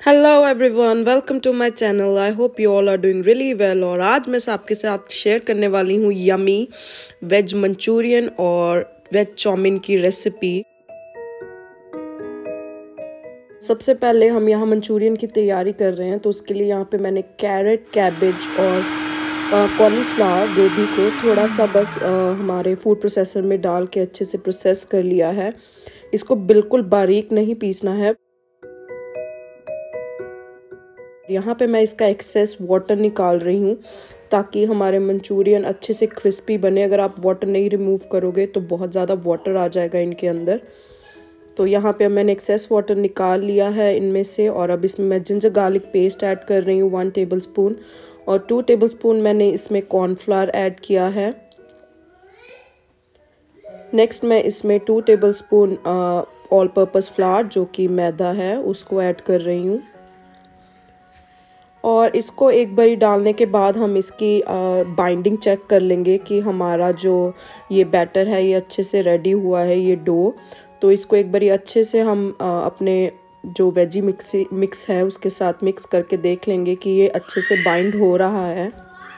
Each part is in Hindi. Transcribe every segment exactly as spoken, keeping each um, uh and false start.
Hello everyone, welcome to my channel. I hope you all are doing really well. और आज मैं आपके साथ शेयर करने वाली हूँ यमी वेज मंचूरियन और वेज चाउमीन की रेसिपी। सबसे पहले हम यहाँ मंचूरियन की तैयारी कर रहे हैं, तो उसके लिए यहाँ पे मैंने कैरेट, कैबेज और कॉलीफ्लावर गोभी को थोड़ा सा बस आ, हमारे फूड प्रोसेसर में डाल के अच्छे से प्रोसेस कर लिया है। इसको बिल्कुल बारीक नहीं पीसना है। यहाँ पे मैं इसका एक्सेस वाटर निकाल रही हूँ ताकि हमारे मंचूरियन अच्छे से क्रिस्पी बने। अगर आप वाटर नहीं रिमूव करोगे तो बहुत ज़्यादा वाटर आ जाएगा इनके अंदर। तो यहाँ पे मैंने एक्सेस वाटर निकाल लिया है इनमें से। और अब इसमें मैं जिंजर गार्लिक पेस्ट ऐड कर रही हूँ वन टेबल स्पून, और टू टेबल स्पून मैंने इसमें कॉर्नफ्लावर ऐड किया है। नेक्स्ट मैं इसमें two tablespoon all purpose flour, जो कि मैदा है, उसको ऐड कर रही हूँ। और इसको एक बारी डालने के बाद हम इसकी बाइंडिंग चेक कर लेंगे कि हमारा जो ये बैटर है ये अच्छे से रेडी हुआ है, ये डो। तो इसको एक बारी अच्छे से हम आ, अपने जो वेजी मिक्स मिक्स है उसके साथ मिक्स करके देख लेंगे कि ये अच्छे से बाइंड हो रहा है।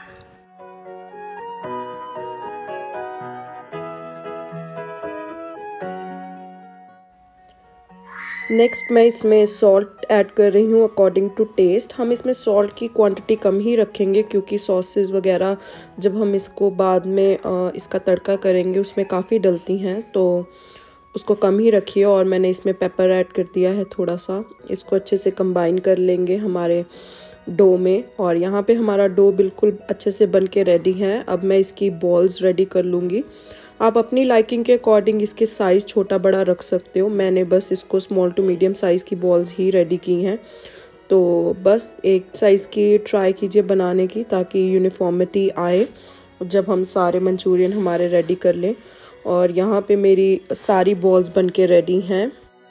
नेक्स्ट मैं इसमें सॉल्ट ऐड कर रही हूँ अकॉर्डिंग टू टेस्ट। हम इसमें सॉल्ट की क्वांटिटी कम ही रखेंगे क्योंकि सॉसेस वगैरह जब हम इसको बाद में इसका तड़का करेंगे उसमें काफ़ी डलती हैं, तो उसको कम ही रखिए। और मैंने इसमें पेपर ऐड कर दिया है थोड़ा सा। इसको अच्छे से कंबाइन कर लेंगे हमारे डो में। और यहाँ पे हमारा डो बिल्कुल अच्छे से बन के रेडी है। अब मैं इसकी बॉल्स रेडी कर लूँगी। आप अपनी लाइकिंग के अकॉर्डिंग इसके साइज़ छोटा बड़ा रख सकते हो। मैंने बस इसको स्मॉल टू मीडियम साइज़ की बॉल्स ही रेडी की हैं। तो बस एक साइज़ की ट्राई कीजिए बनाने की ताकि यूनिफॉर्मिटी आए जब हम सारे मंचूरियन हमारे रेडी कर लें। और यहाँ पे मेरी सारी बॉल्स बन के रेडी हैं।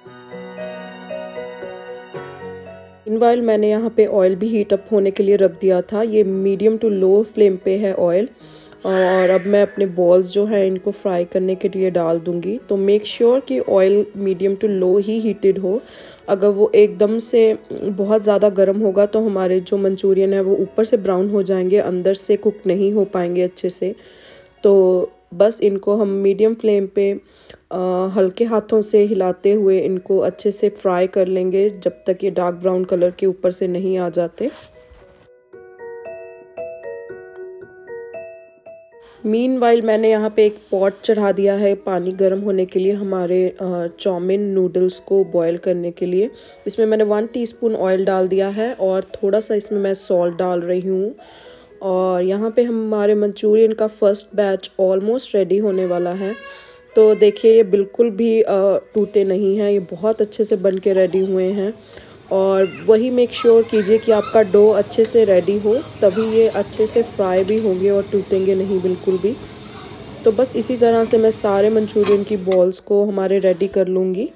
इनवाइल मैंने यहाँ पे ऑयल भी हीट अप होने के लिए रख दिया था। ये मीडियम टू लो फ्लेम पे है ऑयल। और अब मैं अपने बॉल्स जो है इनको फ्राई करने के लिए डाल दूंगी। तो मेक श्योर कि ऑयल मीडियम टू लो ही हीटेड हो। अगर वो एकदम से बहुत ज़्यादा गर्म होगा तो हमारे जो मंचूरियन है वो ऊपर से ब्राउन हो जाएंगे, अंदर से कुक नहीं हो पाएंगे अच्छे से। तो बस इनको हम मीडियम फ्लेम पे आ, हल्के हाथों से हिलाते हुए इनको अच्छे से फ्राई कर लेंगे जब तक ये डार्क ब्राउन कलर के ऊपर से नहीं आ जाते। मीनवाइल मैंने यहाँ पे एक पॉट चढ़ा दिया है पानी गर्म होने के लिए, हमारे चाउमीन नूडल्स को बॉईल करने के लिए। इसमें मैंने वन टीस्पून ऑयल डाल दिया है और थोड़ा सा इसमें मैं सॉल्ट डाल रही हूँ। और यहाँ पे हमारे मंचूरियन का फर्स्ट बैच ऑलमोस्ट रेडी होने वाला है। तो देखिए ये बिल्कुल भी टूटे नहीं हैं, ये बहुत अच्छे से बन के रेडी हुए हैं। और वही मेक श्योर कीजिए कि आपका डो अच्छे से रेडी हो, तभी ये अच्छे से फ्राई भी होंगे और टूटेंगे नहीं बिल्कुल भी। तो बस इसी तरह से मैं सारे मंचूरियन की बॉल्स को हमारे रेडी कर लूँगी।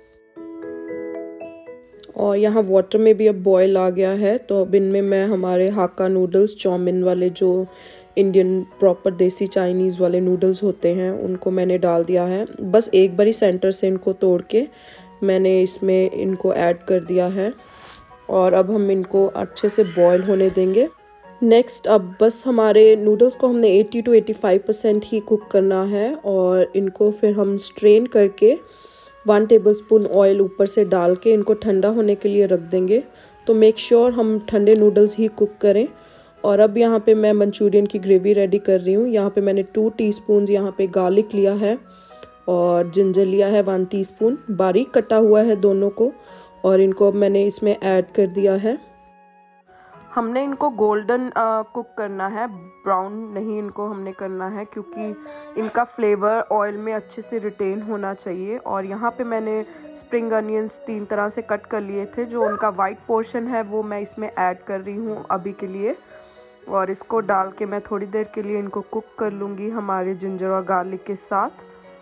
और यहाँ वाटर में भी अब बॉयल आ गया है, तो अब इनमें मैं हमारे हाक्का नूडल्स, चाउमीन वाले जो इंडियन प्रॉपर देसी चाइनीज़ वाले नूडल्स होते हैं, उनको मैंने डाल दिया है। बस एक बारी सेंटर से इनको तोड़ के मैंने इसमें इनको ऐड कर दिया है। और अब हम इनको अच्छे से बॉईल होने देंगे। नेक्स्ट अब बस हमारे नूडल्स को हमने अस्सी टू पचासी परसेंट ही कुक करना है। और इनको फिर हम स्ट्रेन करके वन टेबलस्पून ऑयल ऊपर से डाल के इनको ठंडा होने के लिए रख देंगे। तो मेक श्योर हम ठंडे नूडल्स ही कुक करें। और अब यहाँ पे मैं मंचूरियन की ग्रेवी रेडी कर रही हूँ। यहाँ पे मैंने टू टीस्पून यहाँ पे गार्लिक लिया है और जिंजर लिया है वन टीस्पून, बारीक कटा हुआ है दोनों को। और इनको अब मैंने इसमें ऐड कर दिया है। हमने इनको गोल्डन कुक करना है, ब्राउन नहीं इनको हमने करना है, क्योंकि इनका फ्लेवर ऑयल में अच्छे से रिटेन होना चाहिए। और यहाँ पे मैंने स्प्रिंग अनियंस तीन तरह से कट कर लिए थे, जो उनका वाइट पोर्शन है वो मैं इसमें ऐड कर रही हूँ अभी के लिए। और इसको डाल के मैं थोड़ी देर के लिए इनको कुक कर लूँगी हमारे जिंजर और गार्लिक के साथ।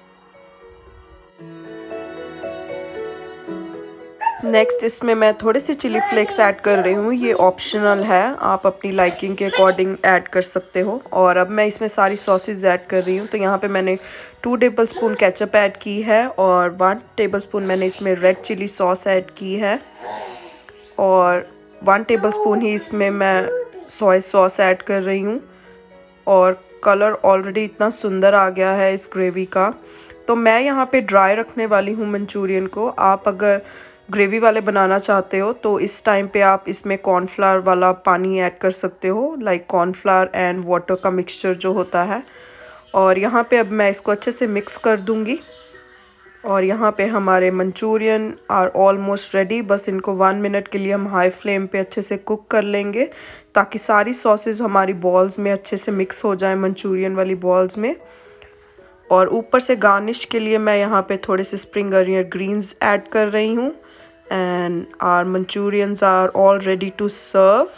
नेक्स्ट इसमें मैं थोड़े से चिली फ्लेक्स ऐड कर रही हूँ, ये ऑप्शनल है, आप अपनी लाइकिंग के अकॉर्डिंग ऐड कर सकते हो। और अब मैं इसमें सारी सॉसेस ऐड कर रही हूँ। तो यहाँ पे मैंने टू टेबलस्पून केचप ऐड की है और वन टेबलस्पून मैंने इसमें रेड चिली सॉस ऐड की है। और वन टेबलस्पून ही इसमें मैं सोया सॉस ऐड कर रही हूँ। और कलर ऑलरेडी इतना सुंदर आ गया है इस ग्रेवी का। तो मैं यहाँ पे ड्राई रखने वाली हूँ मंचूरियन को। आप अगर ग्रेवी वाले बनाना चाहते हो तो इस टाइम पे आप इसमें कॉर्नफ्लावर वाला पानी ऐड कर सकते हो, लाइक कॉर्नफ्लावर एंड वाटर का मिक्सचर जो होता है। और यहाँ पे अब मैं इसको अच्छे से मिक्स कर दूँगी। और यहाँ पे हमारे मंचूरियन आर ऑलमोस्ट रेडी। बस इनको वन मिनट के लिए हम हाई फ्लेम पे अच्छे से कुक कर लेंगे ताकि सारी सॉसेज हमारी बॉल्स में अच्छे से मिक्स हो जाए, मंचूरियन वाली बॉल्स में। और ऊपर से गार्निश के लिए मैं यहाँ पे थोड़े से स्प्रिंग अनियन ग्रीन्स ऐड कर रही हूँ। And our manchurians are all ready to serve.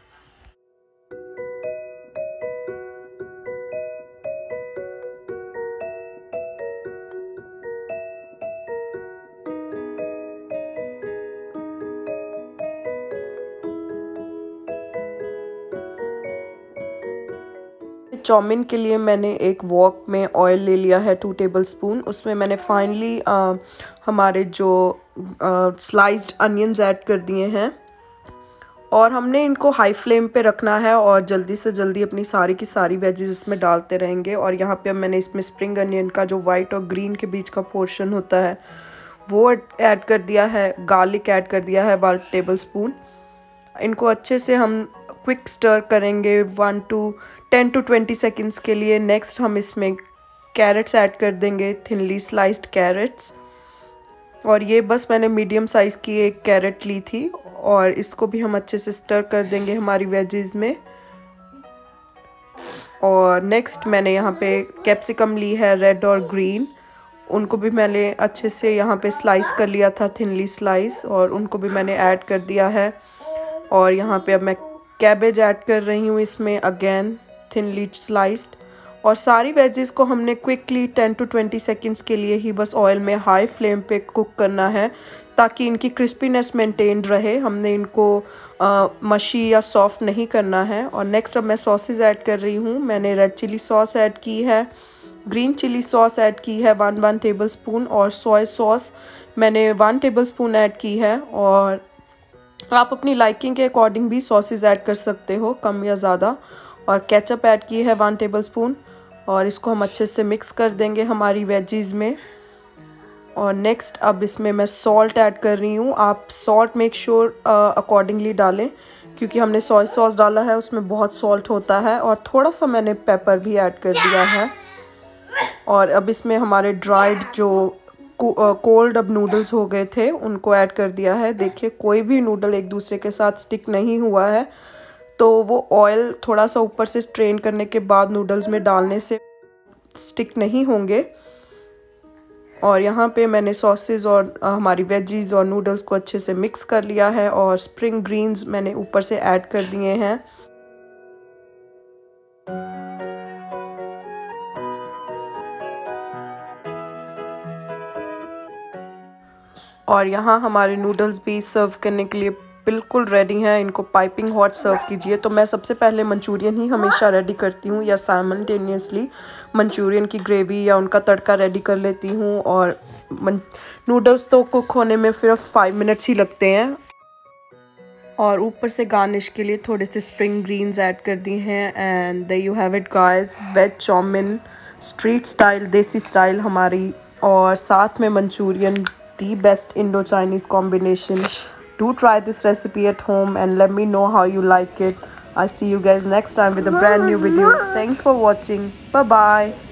Chowmein के लिए मैंने एक वॉक में ऑयल ले लिया है टू टेबलस्पून। उसमें मैंने फाइनली हमारे जो स्लाइस्ड अनियंस ऐड कर दिए हैं। और हमने इनको हाई फ्लेम पे रखना है और जल्दी से जल्दी अपनी सारी की सारी वेजेस इसमें डालते रहेंगे। और यहाँ पे मैंने इसमें स्प्रिंग अनियन का जो वाइट और ग्रीन के बीच का पोर्शन होता है वो ऐड कर दिया है। गार्लिक ऐड कर दिया है वन टेबलस्पून। इनको अच्छे से हम क्विक स्टर करेंगे one to ten to twenty seconds के लिए। नेक्स्ट हम इसमें कैरेट्स ऐड कर देंगे, थिनली स्लाइस्ड कैरेट्स। और ये बस मैंने मीडियम साइज़ की एक कैरेट ली थी और इसको भी हम अच्छे से स्टर कर देंगे हमारी वेजेस में। और नेक्स्ट मैंने यहाँ पे कैप्सिकम ली है, रेड और ग्रीन। उनको भी मैंने अच्छे से यहाँ पे स्लाइस कर लिया था, थिनली स्लाइस, और उनको भी मैंने ऐड कर दिया है। और यहाँ पे अब मैं कैबेज ऐड कर रही हूँ इसमें, अगेन थिनली स्लाइस्ड। और सारी वेजेस को हमने quickly ten to twenty seconds के लिए ही बस ऑयल में हाई फ्लेम पे कुक करना है ताकि इनकी क्रिस्पीनेस मेंटेन रहे। हमने इनको आ, मशी या सॉफ्ट नहीं करना है। और नेक्स्ट अब मैं सॉसेज ऐड कर रही हूँ। मैंने रेड चिली सॉस ऐड की है, ग्रीन चिली सॉस ऐड की है वन वन टेबल स्पून, और सोया सॉस मैंने वन टेबल स्पून ऐड की है। और आप अपनी लाइकिंग के अकॉर्डिंग भी सॉसेज ऐड कर सकते हो, कम या ज़्यादा। और केचप ऐड की है वन टेबलस्पून। और इसको हम अच्छे से मिक्स कर देंगे हमारी वेजीज में। और नेक्स्ट अब इसमें मैं सॉल्ट ऐड कर रही हूँ। आप सॉल्ट मेक श्योर अकॉर्डिंगली डालें क्योंकि हमने सोया सॉस डाला है, उसमें बहुत सॉल्ट होता है। और थोड़ा सा मैंने पेपर भी ऐड कर दिया है। और अब इसमें हमारे ड्राइड जो कोल्ड अब नूडल्स हो गए थे उनको ऐड कर दिया है। देखिए कोई भी नूडल एक दूसरे के साथ स्टिक नहीं हुआ है, तो वो ऑयल थोड़ा सा ऊपर से स्ट्रेन करने के बाद नूडल्स में डालने से स्टिक नहीं होंगे। और यहाँ पे मैंने सॉसेज और हमारी वेजीज और नूडल्स को अच्छे से मिक्स कर लिया है। और स्प्रिंग ग्रीन्स मैंने ऊपर से ऐड कर दिए हैं। और यहाँ हमारे नूडल्स भी सर्व करने के लिए बिल्कुल रेडी हैं। इनको पाइपिंग हॉट सर्व कीजिए। तो मैं सबसे पहले मंचूरियन ही हमेशा रेडी करती हूँ या साइमल्टेनियसली मंचूरियन की ग्रेवी या उनका तड़का रेडी कर लेती हूँ। और नूडल्स तो कुक होने में सिर्फ फाइव मिनट्स ही लगते हैं। और ऊपर से गार्निश के लिए थोड़े से स्प्रिंग ग्रीन्स ऐड कर दी हैं। And there you have it guys, veg chowmein street style, desi style हमारी। और साथ में manchurian, the best Indo-Chinese combination. Do try this recipe at home and let me know how you like it. I'll see you guys next time with a brand new video. Thanks for watching. Bye bye.